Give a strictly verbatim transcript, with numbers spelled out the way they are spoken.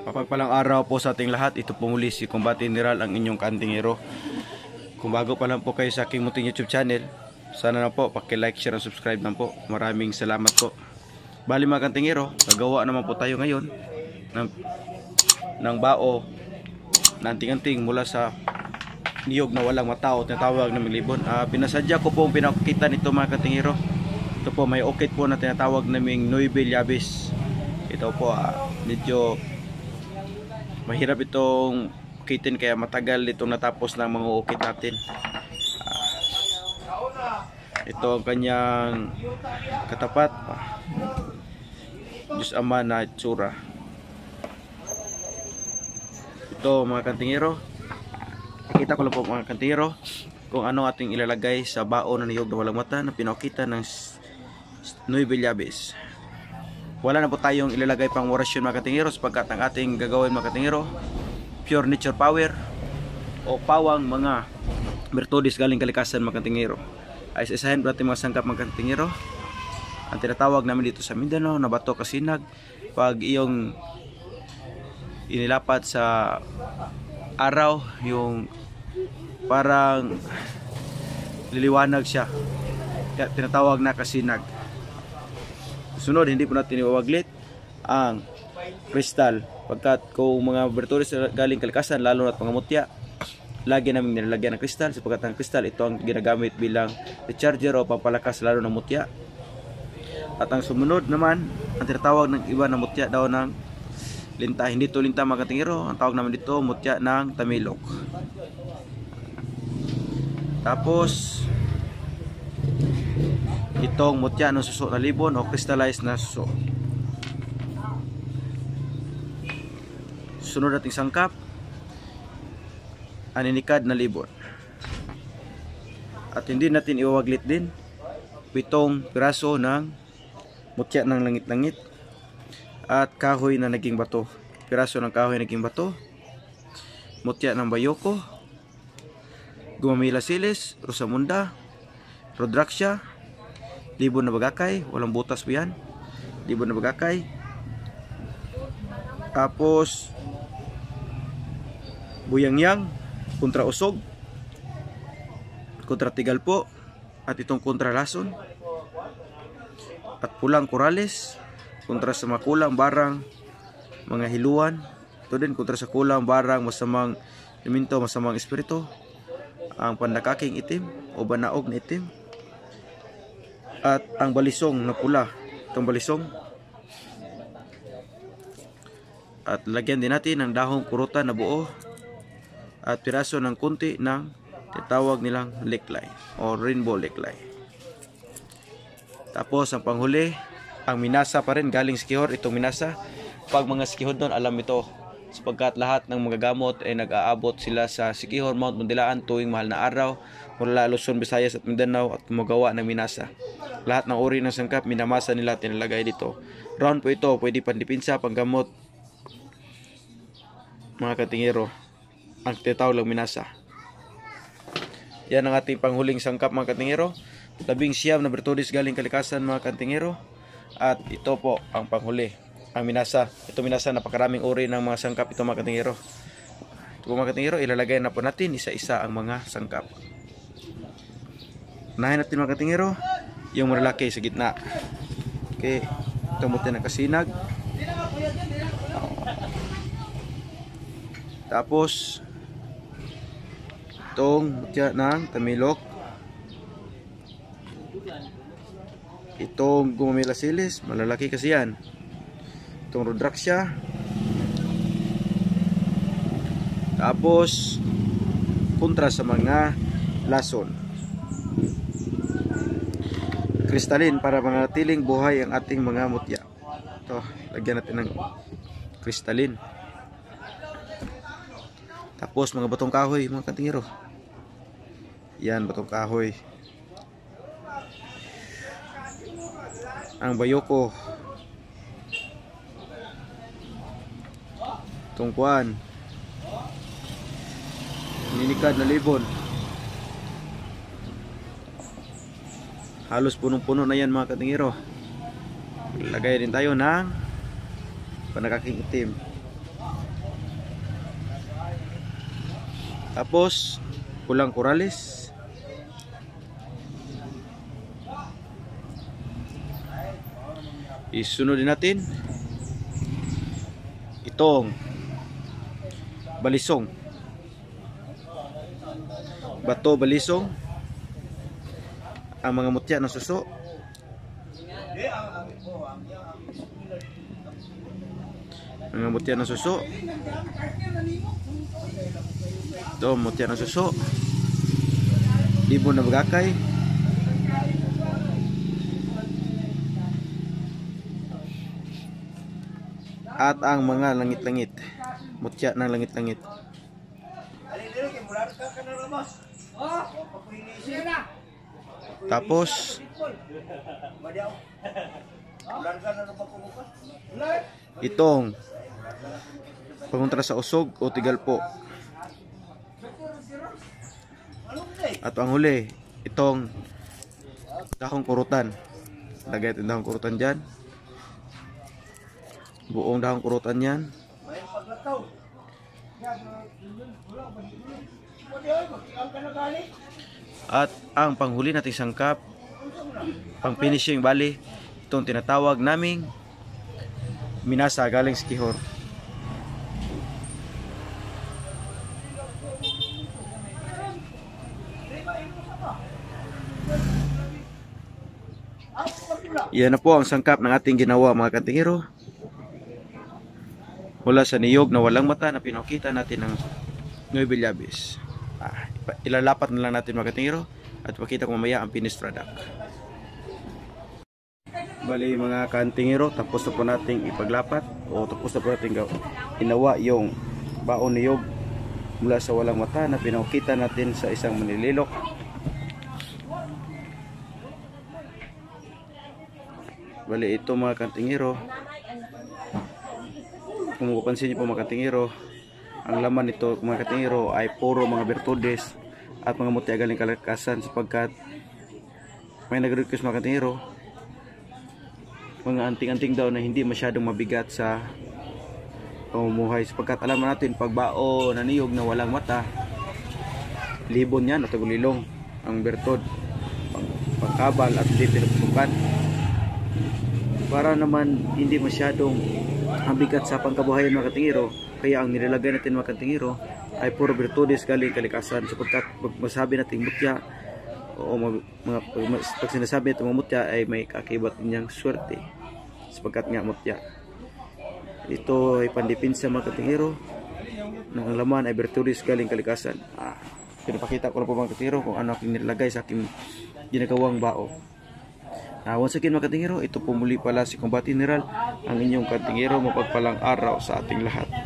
Mapagpalang araw po sa ating lahat. Ito po muli si Combate General, ang inyong kantingero. Kung bago pa lang po kayo sa aking munting YouTube channel, sana na po paki-like, share, and subscribe na po. Maraming salamat po. Bali mga kantingero, nagawa naman po tayo ngayon ng, ng bao na anting-anting mula sa niyog na walang matao, tinatawag na milibon. Uh, pinasadya ko po ang pinakita nito mga kantingero. Ito po may okit po na tinatawag naming Nueve Llaves. Ito po uh, medyo mahirap itong ukitin, kaya matagal itong natapos ng mga ukit natin. Uh, ito ang kanyang katapat. Uh, Diyos Ama na itsura. Ito mga kantingero, nakita ko lang po mga kantingero kung ano ating ilalagay sa bao na niyog na walang mata na pinakita ng Nueve Llaves. Wala na po tayong ilalagay pang orasyon mga katingero, sapagkat ang ating gagawin mga katingero, pure nature power o pawang mga mertodis galing kalikasan mga katingero. Ay isa-isahin po natin mga sangkap mga katingero. Ang tinatawag namin dito sa Mindanao na bato kasinag. Pag iyong inilapat sa araw, yung parang liliwanag siya, kaya tinatawag na kasinag. Sunod, hindi po natin iwawaglit ang kristal, pagkat kung mga berturis galing kalikasan, lalo na mga mutya, lagi namin nilalagyan ng kristal, sapagkat ang kristal ito ang ginagamit bilang recharger o pampalakas lalo ng mutya. At ang sumunod naman, ang tinatawag ng iba na mutya daw ng linta. Hindi ito linta mga katingero, ang tawag namin dito mutya ng tamilok. Tapos itong mutya ng suso na libon o crystallized na suso. Sunod nating sangkap, aninikad na libon. At hindi natin iwawaglit din pitong piraso ng mutya ng langit-langit at kahoy na naging bato. Piraso ng kahoy naging bato, mutya ng bayoko, gumamilasilis, rosamunda, rodraksya, libon na bagakay, walang butas po yan, libon na bagakay. Tapos buyangyang, kontra usog, kontra tigalpo, at itong kontra lason, at pulang korales, kontra sa makulang barang mga hiluan. Ito din kontra sa kulang barang masamang elemento, masamang espiritu, ang pandakaking itim o banaog na itim, at ang balisong na pula, itong balisong. At lagyan din natin ng dahong kurutan na buo at piraso ng kunti ng tinatawag nilang liklay o rainbow liklay. Tapos ang panghuli, ang minasa pa rin galing sikihor. Itong minasa, pag mga sikihor doon alam ito, sapagkat lahat ng mga gamot ay nag-aabot sila sa Siquijor, Mount Mundilaan tuwing mahal na araw mula Luzon, Visayas at Mindanao, at gumagawa ng minasa. Lahat ng uri ng sangkap minamasa nila, tinalagay dito. Round po ito, pwede pandipinsa, panggamot mga katingero, ang tinatawag lang minasa. Yan ang ating panghuling sangkap mga katingero, labing siyam na bertodis galing kalikasan mga katingero. At ito po ang panghuli, ang minasa. Ito minasa, napakaraming uri ng mga sangkap ito mga katingero. Ito mga katingero, ilalagay na po natin isa-isa ang mga sangkap. Unahin natin mga katingero yung malalaki sa gitna. Okay, ito mutya ng kasinag. Tapos itong mutya ng tamilok, itong gumamilasilis, malalaki kasi yan, itong rodraksya, tapos kontra sa mga lason, kristalin para manatiling buhay ang ating mga mutya. Ito, lagyan natin ng kristalin. Tapos mga batong kahoy mga katingero, yan batong kahoy. Ang bayoko, tungkuan, ninikad na libon. Halos punong-puno na yan mga katingero. Lagay din tayo ng panakaking itim. Tapos pulang korales. Isunod din natin itong balisong. Bato balisong. Ang mga mutya ng suso. Mga mutya ng suso. Ito, mutya ng suso. Libon na bagakay. At ang mga langit-langit. Mutya ng langit-langit. Tapos itong pangontra sa usog o tigalpo. At ang huli, itong dahong kurutan. Lagay itong dahong kurutan dyan. Buong dahong kurutan yan. At ang panghuli nating sangkap, pang finishing bali, itong tinatawag naming minasa galing sa kihor. Yan na po ang sangkap ng ating ginawa mga kantingero. Mula sa niyog na walang mata na pinakita natin ng Nueva Llabis. Ah, ilalapat na lang natin mga kantingero at pakita ko mamaya ang finished product. Bali mga kantingero, tapos na po nating ipaglapat o tapos na po nating ginawa yung baon niyog mula sa walang mata na pinakita natin sa isang manlililok. Bali ito mga kantingero, kung mapapansin niyo po mga kantingero, ang laman nito mga kantingero ay puro mga bertudes at mga mutya galing kalakasan, sapagkat may nag-request mga kantingero, mga anting-anting daw na hindi masyadong mabigat sa pamumuhay, sapagkat alam natin pagbao na niyog na walang mata, libon yan o tagulilong ang bertud, pang, pangkabal at hindi pinuputukan, para naman hindi masyadong mabigat sa pangkabuhayan mga kantingero. Kaya ang nilalagay natin mga kantingero ay puro bertudes galing kalikasan, sapagkat pag masabi natin mutya o mga, mga, pag sinasabi natin mga mutya ay may kakibat niyang swerte, sapagkat nga mutya. Ito ay pandipinsa mga kantingero, ng laman ay bertudes galing kalikasan. Ah, pinapakita ko na po mga kantingero kung ano aking nilalagay sa aking ginagawang bao. Uh, once again mga kantingero, ito po muli pala si Combat General, ang inyong kantingero. Mapagpalang araw sa ating lahat.